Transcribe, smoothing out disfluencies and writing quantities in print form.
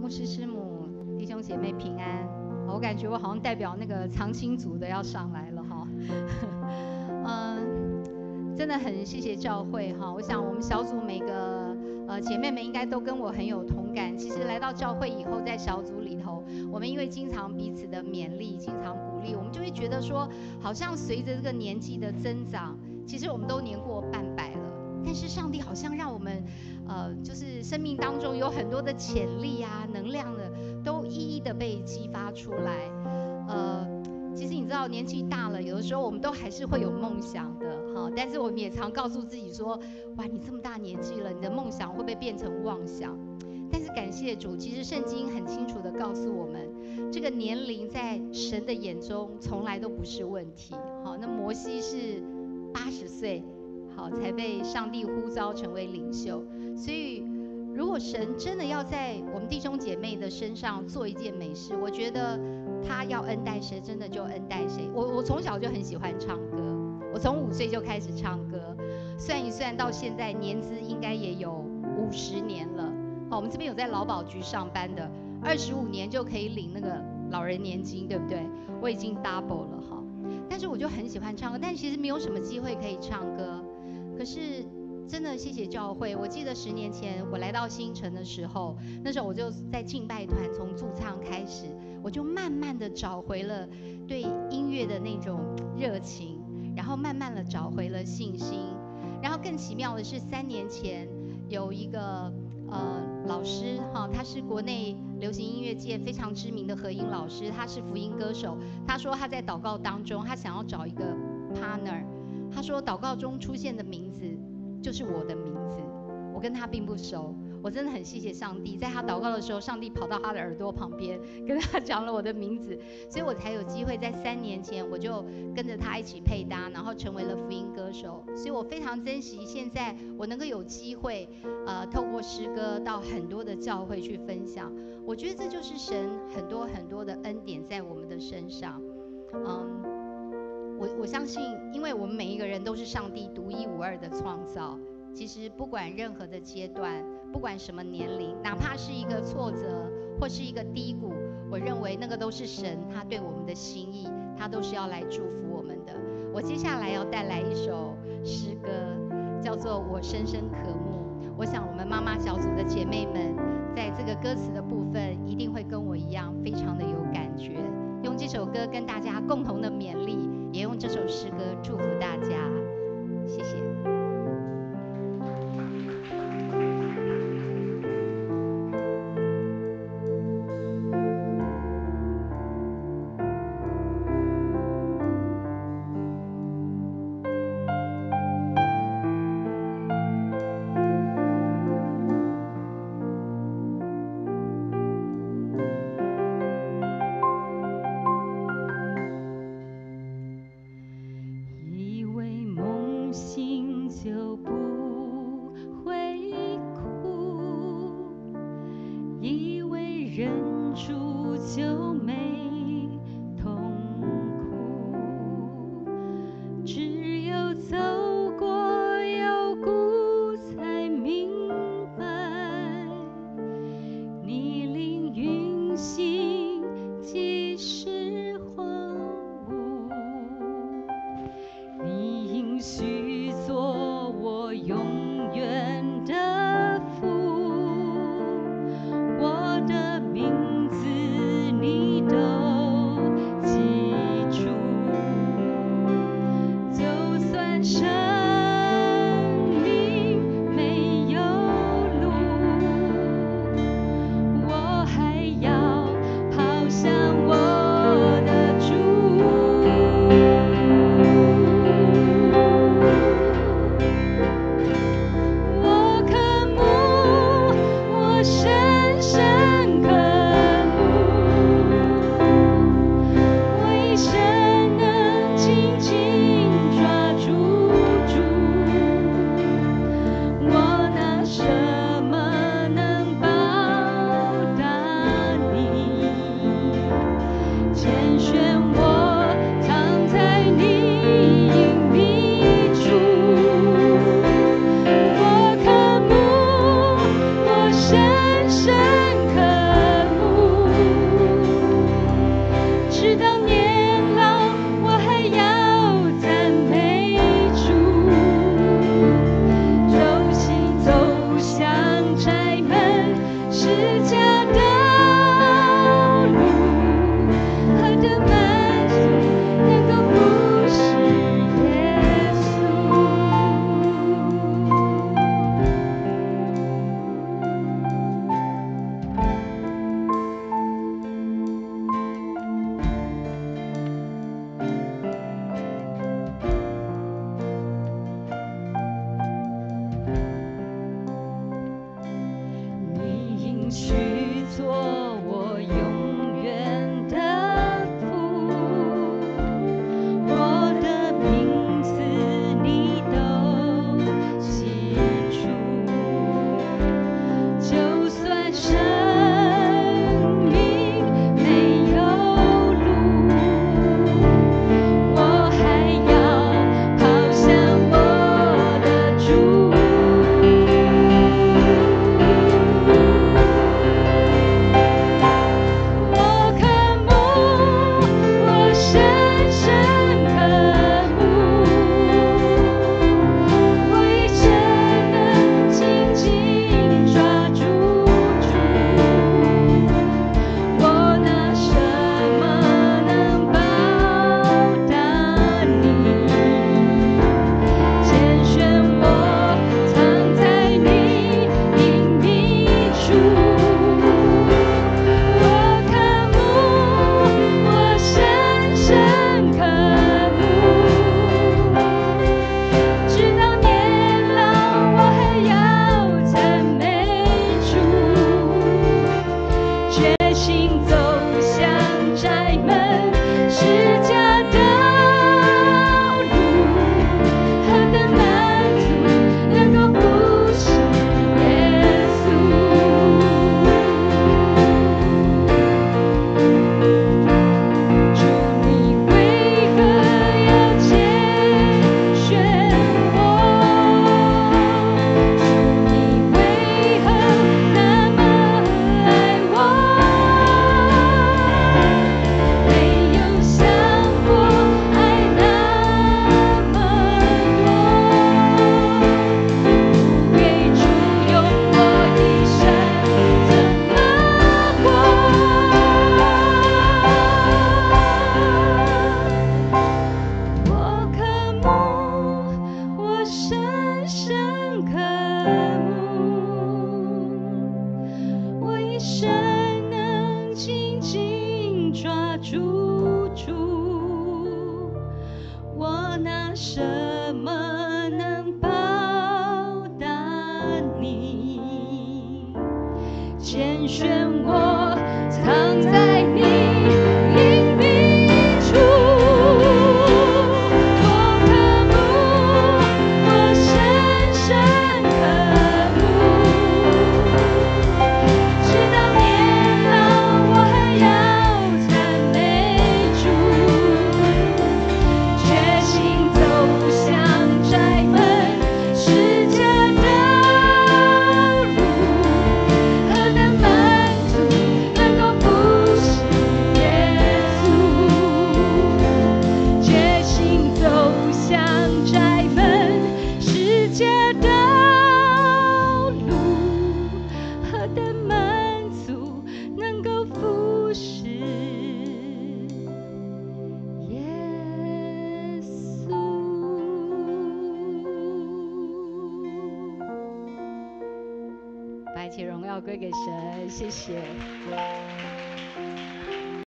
师师母、弟兄姐妹平安。我感觉我好像代表那个长青组的要上来了哈。真的很谢谢教会哈。我想我们小组每个姐妹们应该都跟我很有同感。其实来到教会以后，在小组里头，我们因为经常彼此的勉励、经常鼓励，我们就会觉得说，好像随着这个年纪的增长，其实我们都年过半百了。但是上帝好像让我们，就是生命当中有很多的潜力啊、能量的，都一一的被激发出来。其实你知道，年纪大了，有的时候我们都还是会有梦想的，哈。但是我们也常告诉自己说，哇，你这么大年纪了，你的梦想会不会变成妄想？但是感谢主，其实圣经很清楚的告诉我们，这个年龄在神的眼中从来都不是问题。好，那摩西是80岁。好，才被上帝呼召成为领袖。所以，如果神真的要在我们弟兄姐妹的身上做一件美事，我觉得他要恩待谁，真的就恩待谁。我从小就很喜欢唱歌，我从5岁就开始唱歌，算一算到现在年资应该也有50年了。好，我们这边有在劳保局上班的，25年就可以领那个老人年金，对不对？我已经 double 了哈。但是我就很喜欢唱歌，但其实没有什么机会可以唱歌。可是真的谢谢教会，我记得10年前我来到新城的时候，那时候我就在敬拜团从驻唱开始，我就慢慢的找回了对音乐的那种热情，然后慢慢的找回了信心。然后更奇妙的是3年前有一个老师哈，他是国内流行音乐界非常知名的和音老师，他是福音歌手。他说他在祷告当中，他想要找一个 partner。他说祷告中出现的名字就是我的名字，我跟他并不熟。我真的很谢谢上帝，在他祷告的时候，上帝跑到他的耳朵旁边跟他讲了我的名字，所以我才有机会在3年前我就跟着他一起配搭，然后成为了福音歌手。所以我非常珍惜现在我能够有机会透过诗歌到很多的教会去分享。我觉得这就是神很多很多的恩典在我们的身上。我相信，因为我们每一个人都是上帝独一无二的创造。其实不管任何的阶段，不管什么年龄，哪怕是一个挫折或是一个低谷，我认为那个都是神他对我们的心意，他都是要来祝福我们的。我接下来要带来一首诗歌，叫做《我深深渴慕》。我想我们妈妈小组的姐妹们，在这个歌词的部分一定会跟我一样非常的有感觉。用这首歌跟大家共同的勉励，也用这首诗歌祝福大家。谢谢。以为梦醒去做我永远的父，我的名字你都记住，就算生命没有路，我还要跑向我的主。我渴慕，我深深渴慕，我一生能紧紧抓住主，我拿什么能报答你？拣选我藏在你隐秘处。我渴慕，我深深渴慕，直到年老，我还要赞美主，决心走向窄门是家的路，何等满足能够服侍耶稣。主，你为何要拣选我？主，你为何那么爱我？没有想过爱那么多，不给主用我一生怎么过？我渴慕，我深深渴慕，我一生能紧紧抓住主，我拿什么能报答你？拣选我藏在你隐秘处，我渴慕，我深深渴慕，直到年老，我还要赞美主，决心走向窄门是家的路，何等满足能够服侍耶稣，决心走向窄门是家的路，何等满足能够服侍耶稣。 把一切荣耀归给神，谢谢。